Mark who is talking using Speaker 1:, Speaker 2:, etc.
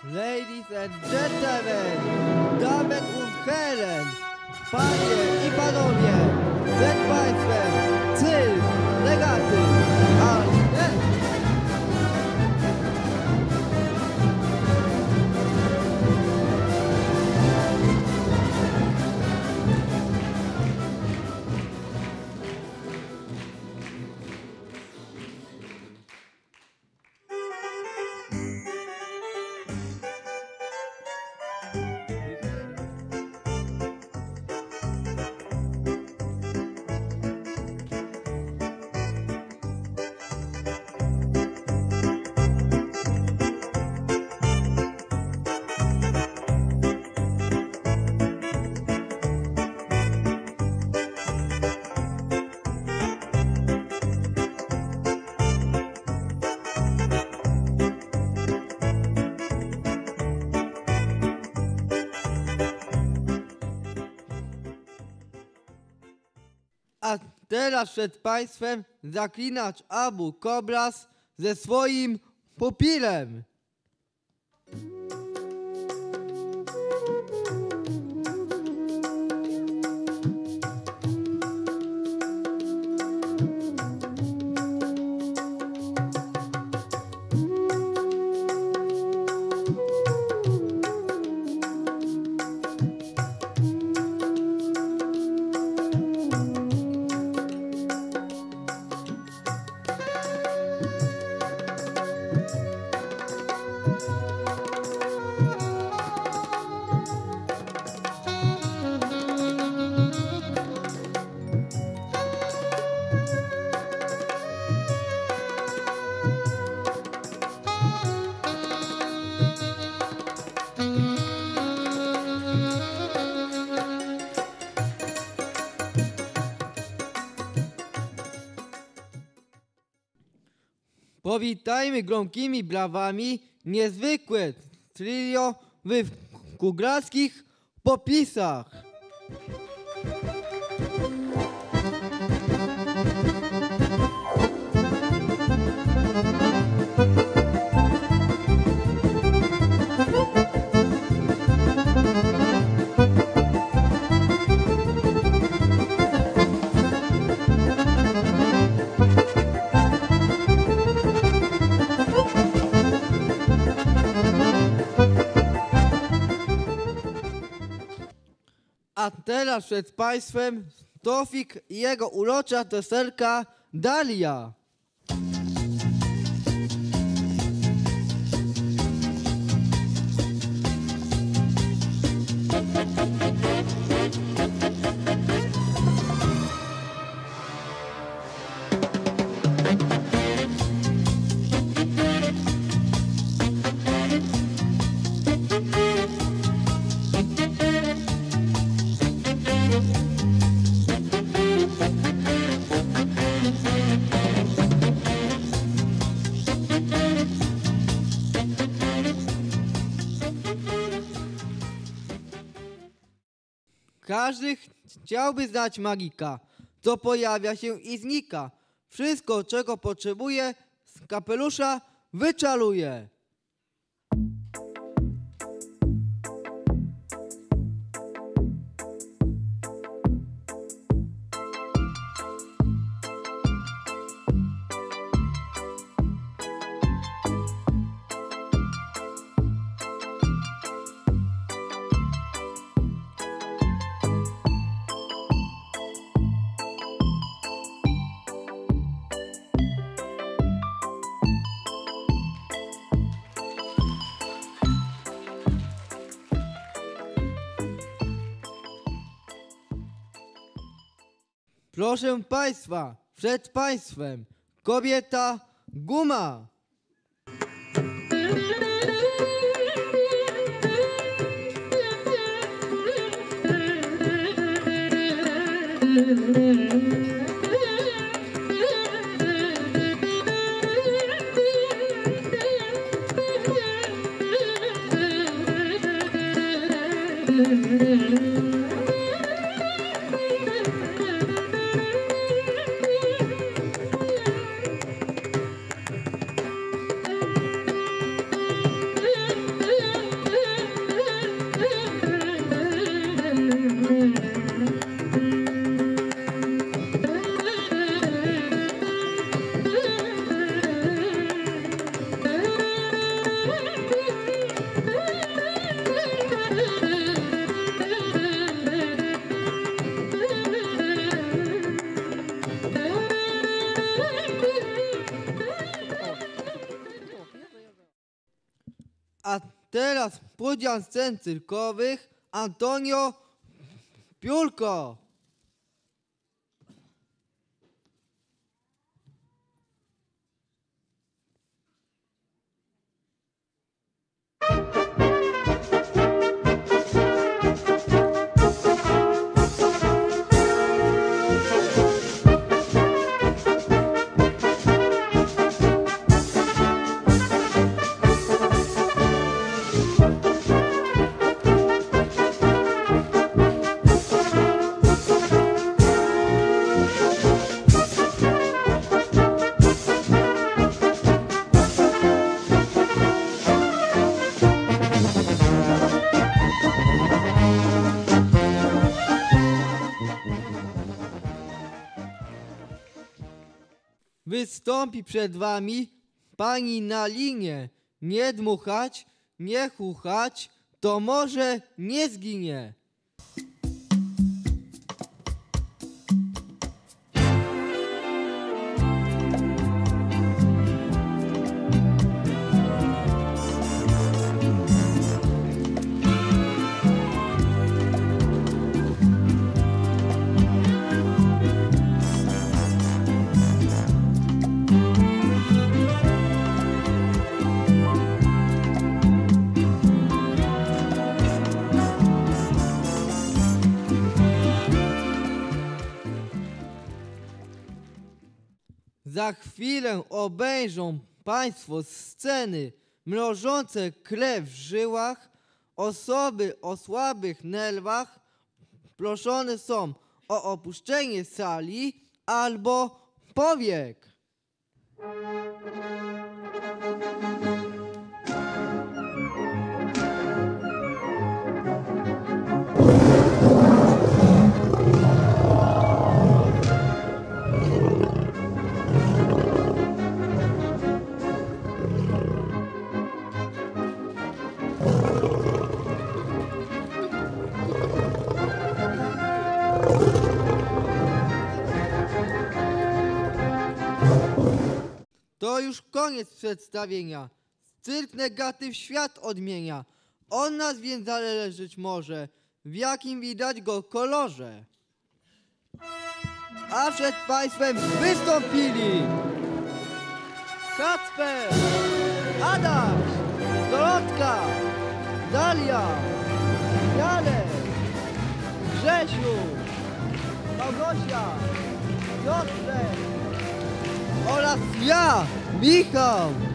Speaker 1: Ladies and gentlemen, Damen und Herren, panie i panowie, przed państwem cyrk legaty, A teraz przed państwem zaklinacz Abu Kobras ze swoim pupilem. Powitajmy gromkimi brawami niezwykłe trio w kuglarskich popisach. A teraz przed państwem Tofik i jego urocza testerka Dalia. Każdy chciałby znać magika, co pojawia się i znika. Wszystko, czego potrzebuje, z kapelusza wyczaluje. Proszę państwa, przed państwem kobieta Guma. A teraz podział scen cyrkowych Antonio Piórko. Wystąpi przed wami pani na linie. Nie dmuchać, nie chuchać, to może nie zginie. Za chwilę obejrzą państwo sceny mrożące krew w żyłach. Osoby o słabych nerwach proszone są o opuszczenie sali albo powiek. To już koniec przedstawienia. Cyrk Negatyw świat odmienia. On nas więc zależeć może, w jakim widać go kolorze. A przed państwem wystąpili Kacper, Adaś, Dorotka, Dalia, Janek, Grzesiu, Małgosia, Piotrek oraz ja, Michał.